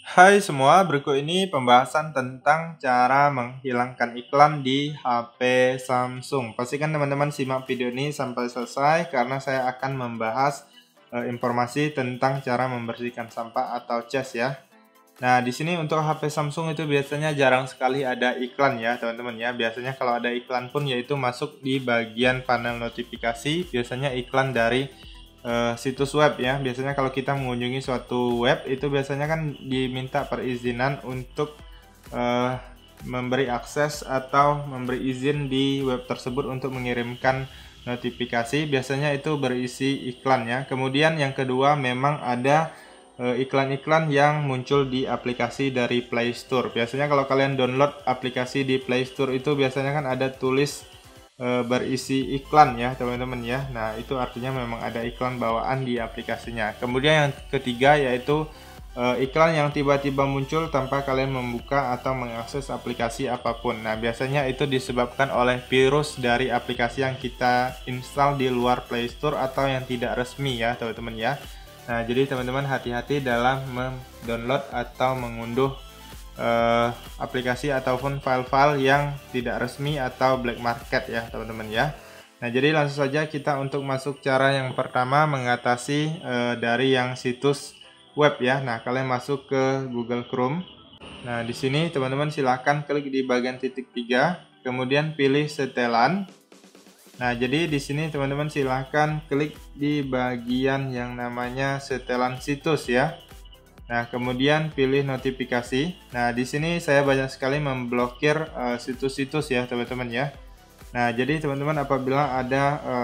Hai semua, berikut ini pembahasan tentang cara menghilangkan iklan di HP Samsung. Pastikan teman-teman simak video ini sampai selesai karena saya akan membahas informasi tentang cara membersihkan sampah atau cas ya. Nah, di sini untuk HP Samsung itu biasanya jarang sekali ada iklan ya, teman-teman ya. Biasanya kalau ada iklan pun yaitu masuk di bagian panel notifikasi, biasanya iklan dari situs web ya. Biasanya kalau kita mengunjungi suatu web itu biasanya kan diminta perizinan untuk memberi akses atau memberi izin di web tersebut untuk mengirimkan notifikasi. Biasanya itu berisi iklan ya. Kemudian yang kedua, memang ada iklan-iklan yang muncul di aplikasi dari Play Store. Biasanya kalau kalian download aplikasi di Play Store itu biasanya kan ada tulis berisi iklan ya teman-teman ya. Nah, itu artinya memang ada iklan bawaan di aplikasinya. Kemudian yang ketiga yaitu iklan yang tiba-tiba muncul tanpa kalian membuka atau mengakses aplikasi apapun. Nah, biasanya itu disebabkan oleh virus dari aplikasi yang kita install di luar Play Store atau yang tidak resmi ya teman-teman ya. Nah, jadi teman-teman hati-hati dalam mendownload atau mengunduh aplikasi ataupun file-file yang tidak resmi atau black market ya teman-teman ya. Nah, jadi langsung saja kita untuk masuk cara yang pertama mengatasi dari yang situs web ya. Nah, kalian masuk ke Google Chrome. Nah, di sini teman-teman silahkan klik di bagian titik 3, kemudian pilih setelan. Nah, jadi di sini teman-teman silahkan klik di bagian yang namanya setelan situs ya. Nah, kemudian pilih notifikasi. Nah, di sini saya banyak sekali memblokir situs-situs ya, teman-teman ya. Nah, jadi teman-teman apabila ada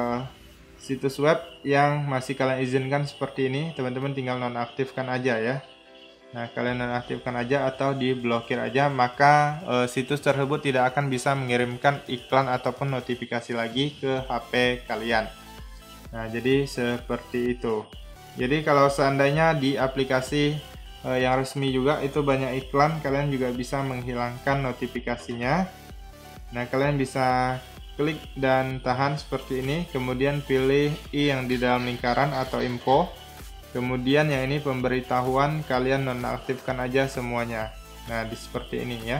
situs web yang masih kalian izinkan seperti ini, teman-teman tinggal nonaktifkan aja ya. Nah, kalian nonaktifkan aja atau diblokir aja, maka situs tersebut tidak akan bisa mengirimkan iklan ataupun notifikasi lagi ke HP kalian. Nah, jadi seperti itu. Jadi kalau seandainya di aplikasi yang resmi juga itu banyak iklan, kalian juga bisa menghilangkan notifikasinya. Nah, kalian bisa klik dan tahan seperti ini, kemudian pilih I yang di dalam lingkaran atau info, kemudian yang ini pemberitahuan, kalian nonaktifkan aja semuanya. Nah, seperti ini ya.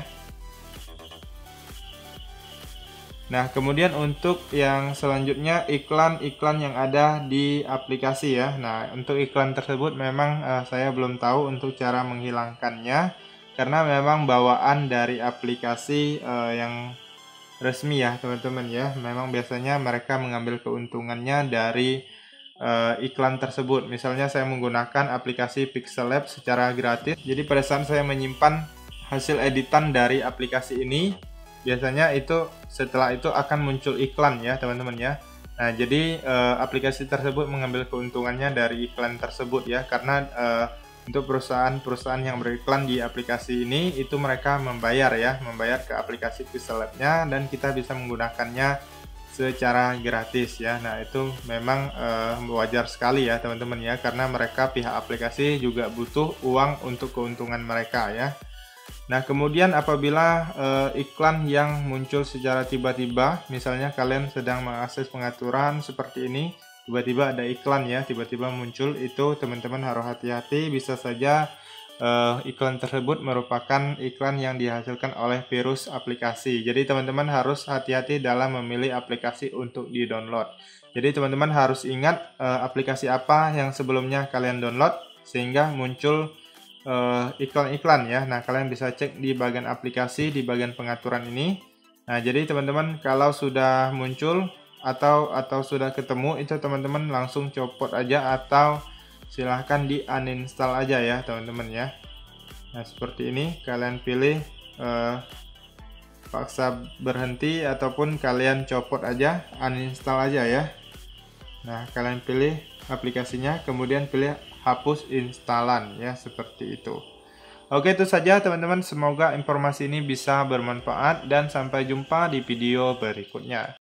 Nah, kemudian untuk yang selanjutnya iklan-iklan yang ada di aplikasi ya. Nah, untuk iklan tersebut memang saya belum tahu untuk cara menghilangkannya karena memang bawaan dari aplikasi yang resmi ya, teman-teman ya. Memang biasanya mereka mengambil keuntungannya dari iklan tersebut. Misalnya saya menggunakan aplikasi Pixel Lab secara gratis. Jadi pada saat saya menyimpan hasil editan dari aplikasi ini, biasanya itu setelah itu akan muncul iklan ya teman-teman ya. Nah, jadi aplikasi tersebut mengambil keuntungannya dari iklan tersebut ya, karena untuk perusahaan-perusahaan yang beriklan di aplikasi ini itu mereka membayar ke aplikasi Pixel Lab-nya dan kita bisa menggunakannya secara gratis ya. Nah, itu memang wajar sekali ya teman-teman ya, karena mereka pihak aplikasi juga butuh uang untuk keuntungan mereka ya. Nah, kemudian apabila iklan yang muncul secara tiba-tiba, misalnya kalian sedang mengakses pengaturan seperti ini, tiba-tiba ada iklan ya, tiba-tiba muncul, itu teman-teman harus hati-hati, bisa saja iklan tersebut merupakan iklan yang dihasilkan oleh virus aplikasi. Jadi teman-teman harus hati-hati dalam memilih aplikasi untuk di-download. Jadi teman-teman harus ingat aplikasi apa yang sebelumnya kalian download sehingga muncul iklan-iklan ya. Nah, kalian bisa cek di bagian aplikasi, di bagian pengaturan ini. Nah, jadi teman-teman kalau sudah muncul atau sudah ketemu, itu teman-teman langsung copot aja atau silahkan di uninstall aja ya teman-teman ya. Nah, seperti ini kalian pilih paksa berhenti ataupun kalian copot aja, uninstall aja ya. Nah, kalian pilih aplikasinya, kemudian pilih hapus instalan ya, seperti itu. Oke, itu saja teman-teman, semoga informasi ini bisa bermanfaat dan sampai jumpa di video berikutnya.